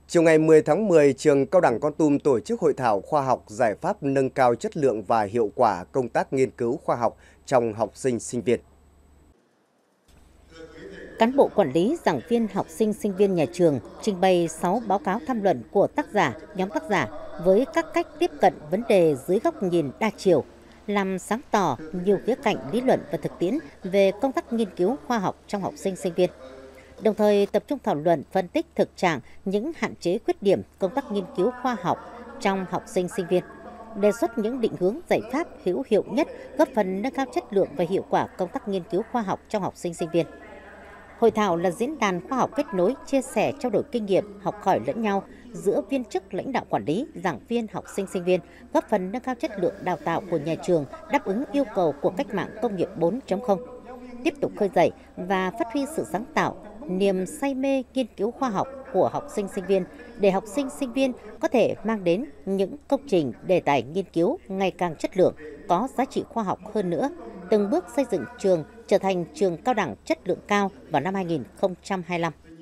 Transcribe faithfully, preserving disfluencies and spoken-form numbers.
Chiều ngày mười tháng mười, trường Cao đẳng Kon Tum tổ chức hội thảo khoa học giải pháp nâng cao chất lượng và hiệu quả công tác nghiên cứu khoa học trong học sinh sinh viên. Cán bộ quản lý, giảng viên, học sinh, sinh viên nhà trường trình bày sáu báo cáo tham luận của tác giả, nhóm tác giả với các cách tiếp cận vấn đề dưới góc nhìn đa chiều, làm sáng tỏ nhiều khía cạnh lý luận và thực tiễn về công tác nghiên cứu khoa học trong học sinh sinh viên. Đồng thời tập trung thảo luận phân tích thực trạng những hạn chế khuyết điểm công tác nghiên cứu khoa học trong học sinh sinh viên, đề xuất những định hướng giải pháp hữu hiệu nhất góp phần nâng cao chất lượng và hiệu quả công tác nghiên cứu khoa học trong học sinh sinh viên. Hội thảo là diễn đàn khoa học kết nối, chia sẻ, trao đổi kinh nghiệm, học hỏi lẫn nhau giữa viên chức, lãnh đạo quản lý, giảng viên, học sinh, sinh viên, góp phần nâng cao chất lượng đào tạo của nhà trường đáp ứng yêu cầu của cách mạng công nghiệp bốn chấm không. Tiếp tục khơi dậy và phát huy sự sáng tạo, niềm say mê nghiên cứu khoa học của học sinh, sinh viên để học sinh, sinh viên có thể mang đến những công trình đề tài nghiên cứu ngày càng chất lượng, có giá trị khoa học hơn nữa, từng bước xây dựng trường trở thành trường cao đẳng chất lượng cao vào năm hai nghìn không trăm hai mươi lăm.